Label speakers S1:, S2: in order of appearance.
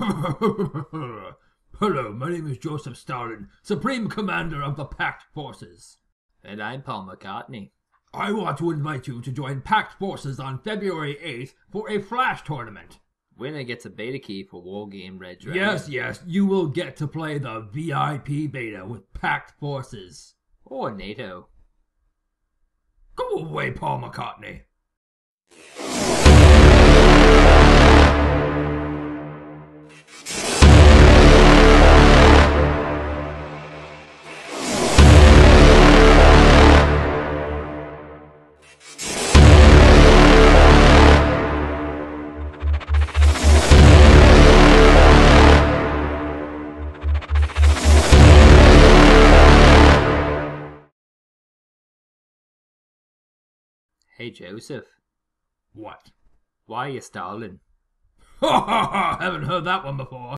S1: Hello, my name is Joseph Stalin, Supreme Commander of the Pact Forces.
S2: And I'm Paul McCartney.
S1: I want to invite you to join Pact Forces on February 8th for a Flash tournament.
S2: Winner gets a beta key for Wargame Red
S1: Yes,
S2: Dragon.
S1: yes, you will get to play the VIP beta with Pact Forces.
S2: Or NATO.
S1: Go away, Paul McCartney.
S2: Hey Joseph,
S1: What?
S2: why are you stalling?
S1: Ha ha ha! Haven't heard that one before.